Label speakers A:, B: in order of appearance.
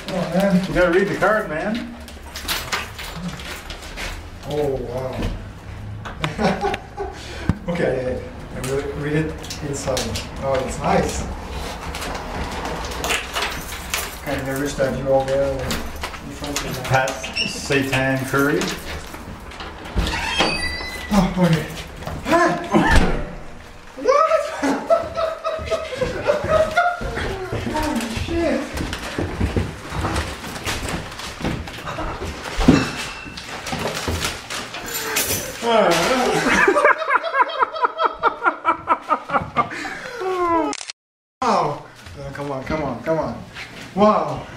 A: Come on, man.
B: You gotta read the card, man.
A: Oh, wow. Okay, and read it inside. Oh, it's nice. Kind of wish that you all there in front of me.
B: Pat Satan Curry.
A: Oh, okay. What? Oh, shit. Wow. Come on, come on, come on. Wow.